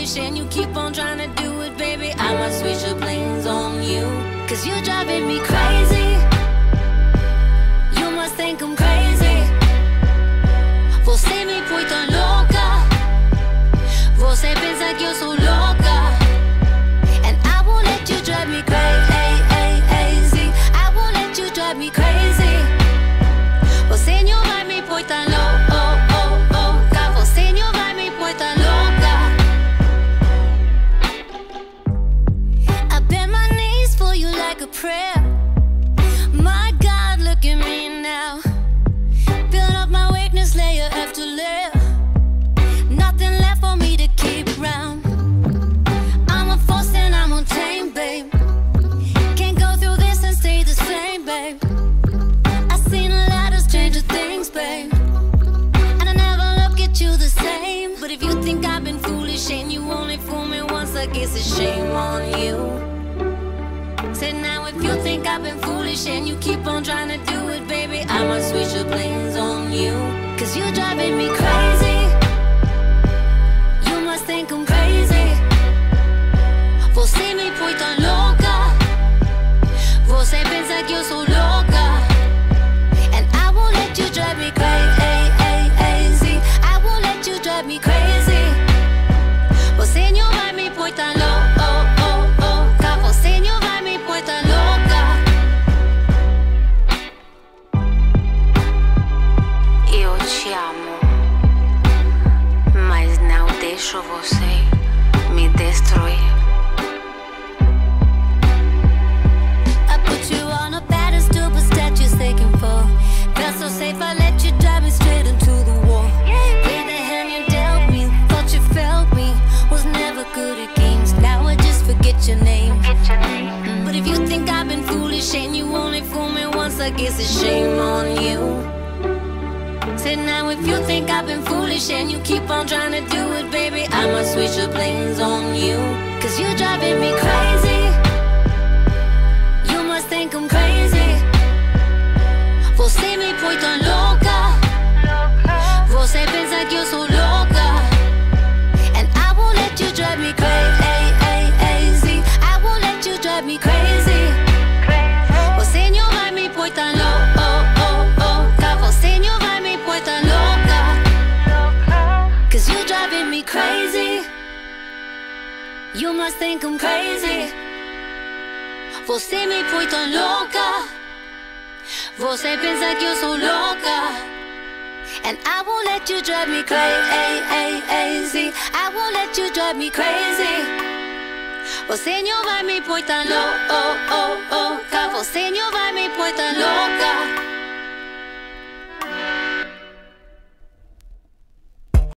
foolish and you keep on trying to do it, baby, I must switch the planes on you. Cause you're driving me crazy. You must think I'm crazy. Você me põe tão louca. Você pensa que eu sou louca. And I won't let you drive me crazy. I won't let you drive me crazy. Você não vai me põe tão louca. Você não vai me põe tão louca. I bend my knees for you like a prayer. My God, look at me now. Build up my weakness layer after layer. Nothing left for me to keep round. I'm a force and I'm untamed, babe. Can't go through this and stay the same, babe. I've seen a lot of stranger things, babe, and I never look at you the same. But if you think I've been foolish and you only fool me once, I guess it's shame on you. Said now if you think I've been foolish and you keep on trying to do it, baby, I must switch the planes on you. Cause you're driving me crazy. You must think I'm crazy. Você me põe tão louca. Você pensa que eu sou louca. And I won't let you drive me crazy. I won't let you drive me crazy. Você não vai me põe tão louca. Você não vai me põe tão louca. Eu te amo, mas não deixo você me destruir. I put you on a pedestal, but statues they can fall. Felt so safe, I let you drive me straight into the wall. Played the hand you dealt me, thought you felt me. Was never good at games, now I just forget your name. But if you think I've been foolish and you only fool me once, I guess it's shame on you. Said now if you think I've been foolish and you keep on trying to do it, baby, I must switch the planes on you. Cause you're driving me crazy. You must think I'm crazy. Você me põe tão louca. Você pensa que eu sou louca. And I won't let you drive me crazy. I won't let you drive me crazy. Você não vai me põe tão louca. Você não vai me põe tão louca. Cause you're driving me crazy. You must think I'm crazy. Você me põe tão louca. Você pensa que eu sou louca. And I won't let you drive me crazy. I won't let you drive me crazy. Você não vai me põe tão louca. Você não vai me põe tão louca.